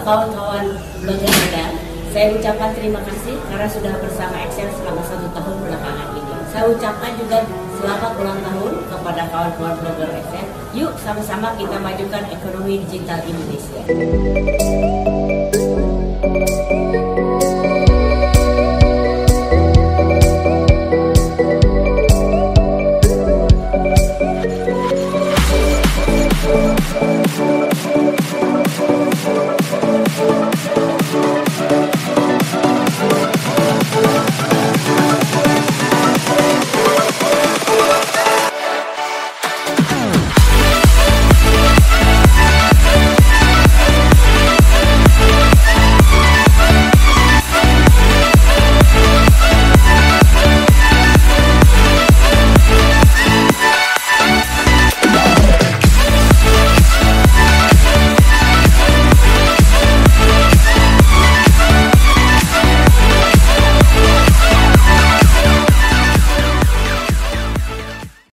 kawan-kawan blogger muda, saya ucapkan terima kasih karena sudah bersama Excel selama 1 tahun belakangan ini. Saya ucapkan juga selamat ulang tahun kepada kawan-kawan blogger Excel. Yuk sama-sama kita majukan ekonomi digital Indonesia.